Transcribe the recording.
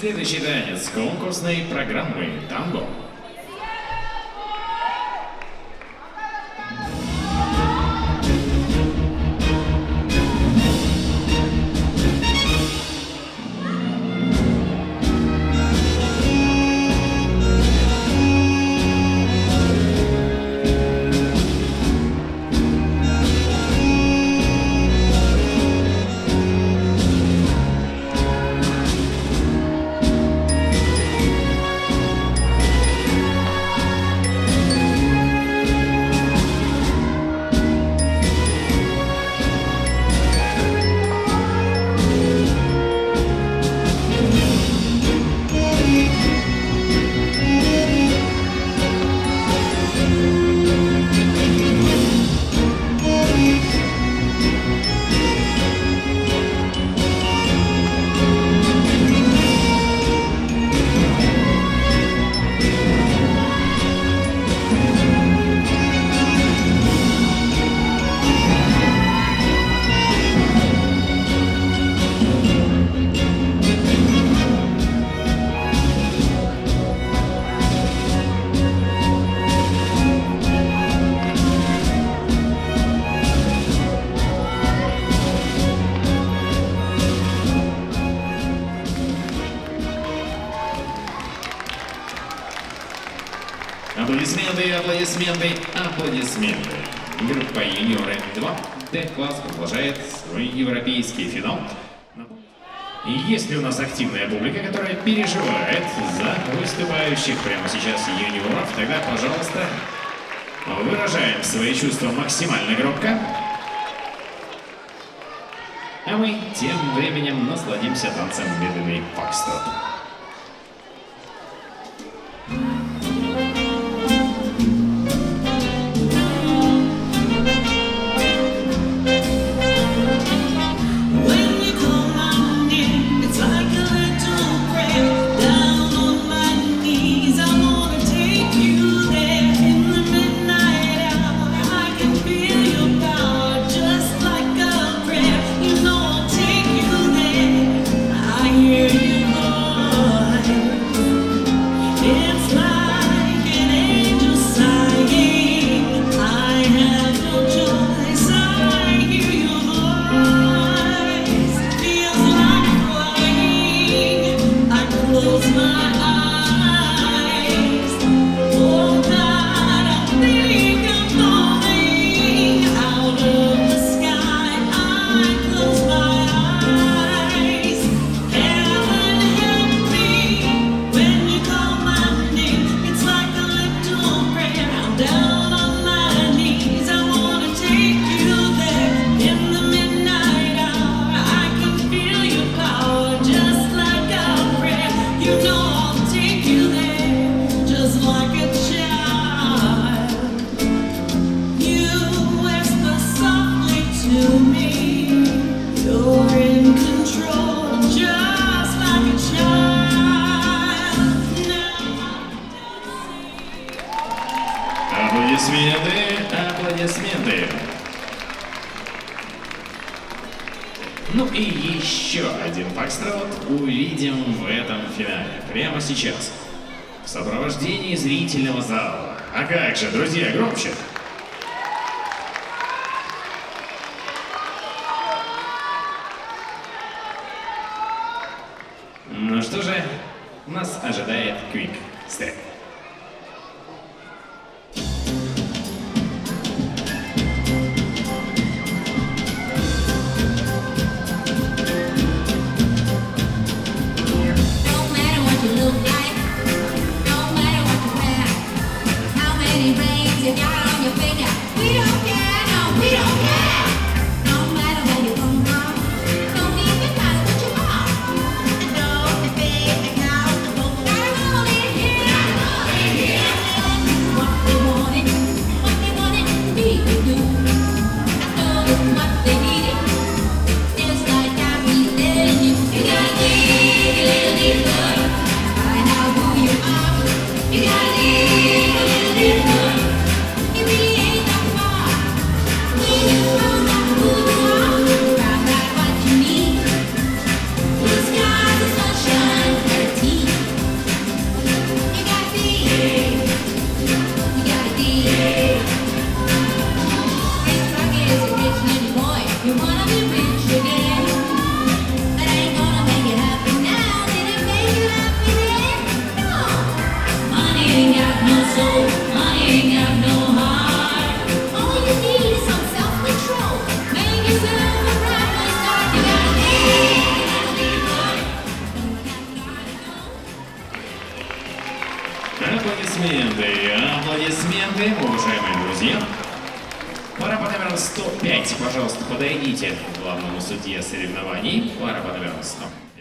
Следующий танец конкурсной программы «Танго». Аплодисменты, аплодисменты, аплодисменты. Группа юниоры 2 Д-класс продолжает свой европейский финал. И есть ли у нас активная публика, которая переживает за выступающих прямо сейчас юниоров, тогда, пожалуйста, выражаем свои чувства максимально громко. А мы тем временем насладимся танцем медленный фокстрот. Аплодисменты, аплодисменты. Ну и еще один фокстрот увидим в этом финале. Прямо сейчас. В сопровождении зрительного зала. А как же, друзья, громче. Ну что же, нас ожидает Quick Step. Аплодисменты, уважаемые друзья. Пара под номером 105. Пожалуйста, подойдите к главному судье соревнований. Пара под номером 100.